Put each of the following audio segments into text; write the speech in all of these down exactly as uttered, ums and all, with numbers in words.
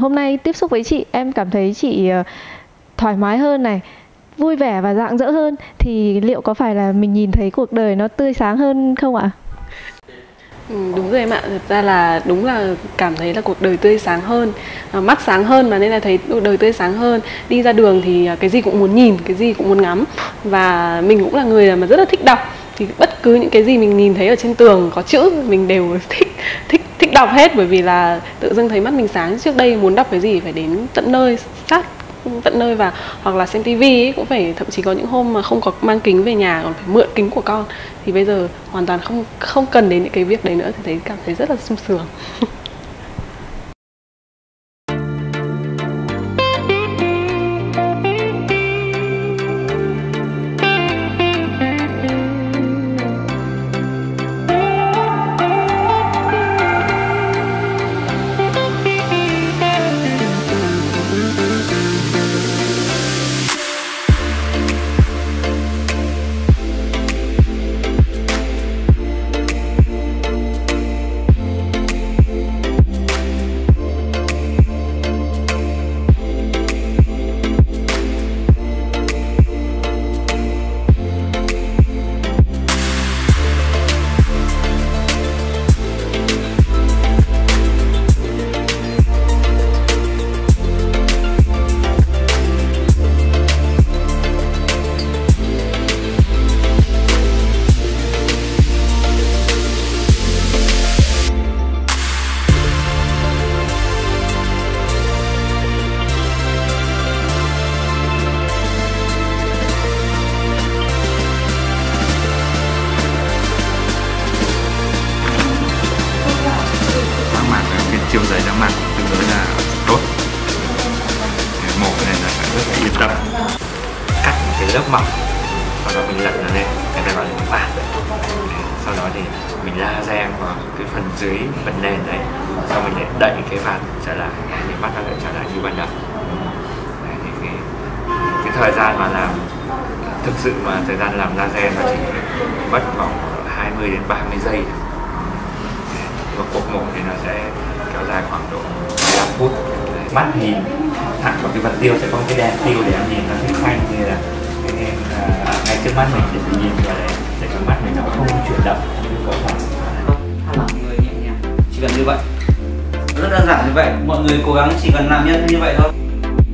hôm nay tiếp xúc với chị em cảm thấy chị uh, thoải mái hơn này, vui vẻ và rạng rỡ hơn. Thì liệu có phải là mình nhìn thấy cuộc đời nó tươi sáng hơn không ạ? Ừ, đúng rồi em ạ. Thật ra là đúng là cảm thấy là cuộc đời tươi sáng hơn, à, mắt sáng hơn mà, nên là thấy cuộc đời tươi sáng hơn. Đi ra đường thì cái gì cũng muốn nhìn, cái gì cũng muốn ngắm. Và mình cũng là người mà rất là thích đọc. Thì bất cứ những cái gì mình nhìn thấy ở trên tường có chữ mình đều thích thích thích đọc hết, bởi vì là tự dưng thấy mắt mình sáng. Trước đây muốn đọc cái gì phải đến tận nơi, sát tận nơi, và hoặc là xem tivi cũng phải, thậm chí có những hôm mà không có mang kính về nhà còn phải mượn kính của con. Thì bây giờ hoàn toàn không không cần đến những cái việc đấy nữa, thì thấy cảm thấy rất là sung sướng. chiều dài da mặt tương đối là tốt. Mổ này là phải rất là yên tâm. Cắt một cái lớp mỏng, sau đó mình lật nó lên, người ta gọi là vạt. Sau đó thì mình laser vào cái phần dưới, phần nền đấy, sau mình lại đẩy cái vạt trở lại thì mắt nó lại trở lại như ban đầu. Đấy, thì cái, cái thời gian mà làm, thực sự mà thời gian làm laser nó chỉ mất khoảng hai mươi đến ba mươi giây. Và cuộc mổ thì nó sẽ kéo dài khoảng độ mười lăm phút. Mắt nhìn thẳng vào cái vật tiêu sẽ có cái đèn tiêu để em nhìn nó sẽ xanh như là cái nên à, ngay trước mắt mình để mình nhìn vào đấy để cái mắt mình nó không chuyển động như phẫu thuật. Thả lỏng người nhẹ nhàng, chỉ cần như vậy, rất đơn giản như vậy. Mọi người cố gắng chỉ cần làm nhân như vậy thôi.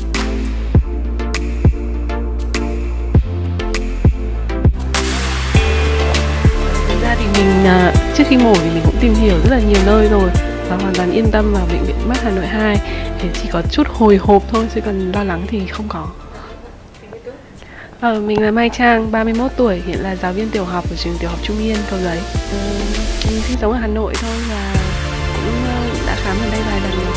Mình trước khi mổ thì mình cũng tìm hiểu rất là nhiều nơi rồi và hoàn toàn yên tâm vào bệnh viện mắt Hà Nội hai. Thì chỉ có chút hồi hộp thôi, chứ còn lo lắng thì không có. Ờ, mình là Mai Trang, ba mươi mốt tuổi, hiện là giáo viên tiểu học ở trường tiểu học Trung Yên, Cầu Giấy. Ờ, mình sinh sống ở Hà Nội thôi và cũng đã khám ở đây vài lần rồi.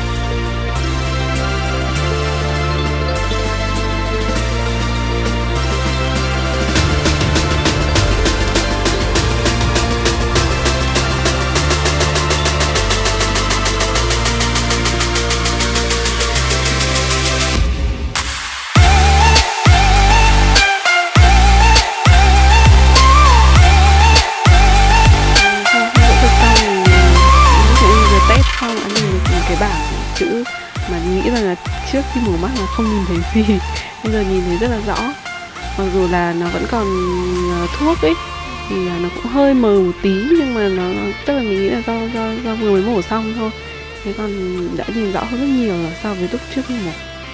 Cái bảng chữ mà nghĩ rằng là trước khi mổ mắt là không nhìn thấy gì, bây giờ nhìn thấy rất là rõ. Mặc dù là nó vẫn còn thuốc ấy thì nó cũng hơi mờ một tí, nhưng mà nó tức là mình nghĩ là do do do vừa mới mổ xong thôi. Thế còn đã nhìn rõ hơn rất nhiều là so với lúc trước khi mổ.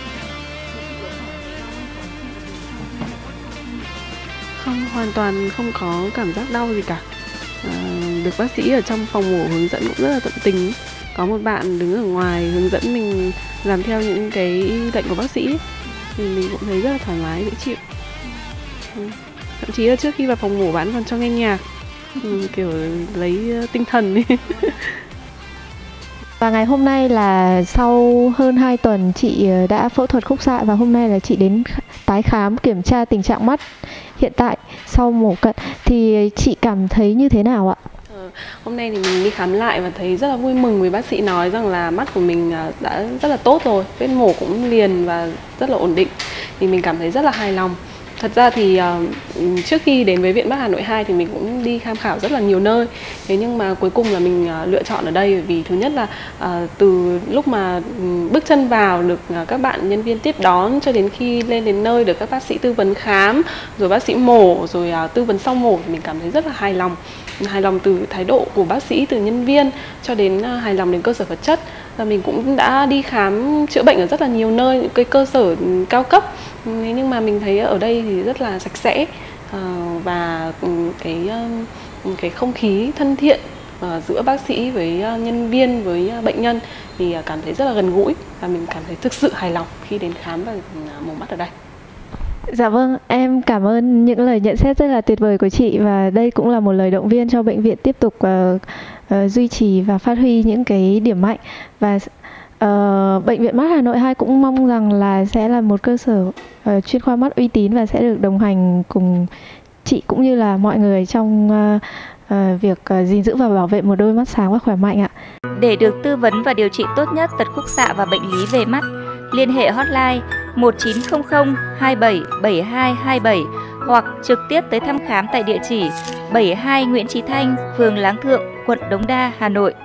Không, hoàn toàn không có cảm giác đau gì cả. À, được bác sĩ ở trong phòng mổ hướng dẫn cũng rất là tận tình. Có một bạn đứng ở ngoài hướng dẫn mình làm theo những cái lệnh của bác sĩ thì mình cũng thấy rất là thoải mái, dễ chịu. Ừ. Thậm chí là trước khi vào phòng mổ bạn còn cho nghe nhạc, ừ, kiểu lấy tinh thần ấy. Và ngày hôm nay là sau hơn hai tuần chị đã phẫu thuật khúc xạ, và hôm nay là chị đến tái khám kiểm tra tình trạng mắt hiện tại sau mổ cận. Thì chị cảm thấy như thế nào ạ? Hôm nay thì mình đi khám lại và thấy rất là vui mừng vì bác sĩ nói rằng là mắt của mình đã rất là tốt rồi, vết mổ cũng liền và rất là ổn định. Thì mình cảm thấy rất là hài lòng. Thật ra thì trước khi đến với Viện Mắt Hà Nội hai thì mình cũng đi tham khảo rất là nhiều nơi. Thế nhưng mà cuối cùng là mình uh, lựa chọn ở đây bởi vì thứ nhất là uh, từ lúc mà um, bước chân vào được uh, các bạn nhân viên tiếp đón cho đến khi lên đến nơi được các bác sĩ tư vấn khám, rồi bác sĩ mổ, rồi uh, tư vấn sau mổ thì mình cảm thấy rất là hài lòng. Hài lòng từ thái độ của bác sĩ, từ nhân viên cho đến uh, hài lòng đến cơ sở vật chất. Và mình cũng đã đi khám chữa bệnh ở rất là nhiều nơi, những cái cơ sở cao cấp. Nhưng mà mình thấy ở đây thì rất là sạch sẽ và cái cái không khí thân thiện giữa bác sĩ với nhân viên với bệnh nhân thì cảm thấy rất là gần gũi và mình cảm thấy thực sự hài lòng khi đến khám và mổ mắt ở đây. Dạ vâng, em cảm ơn những lời nhận xét rất là tuyệt vời của chị, và đây cũng là một lời động viên cho bệnh viện tiếp tục uh, uh, duy trì và phát huy những cái điểm mạnh. Và uh, Bệnh viện Mắt Hà Nội hai cũng mong rằng là sẽ là một cơ sở uh, chuyên khoa mắt uy tín và sẽ được đồng hành cùng chị cũng như là mọi người trong uh, uh, việc uh, gìn giữ và bảo vệ một đôi mắt sáng và khỏe mạnh ạ. Để được tư vấn và điều trị tốt nhất tật khúc xạ và bệnh lý về mắt, liên hệ hotline một chín không không hai bảy bảy hai hai bảy hoặc trực tiếp tới thăm khám tại địa chỉ bảy mươi hai Nguyễn Chí Thanh, phường Láng Thượng, quận Đống Đa, Hà Nội.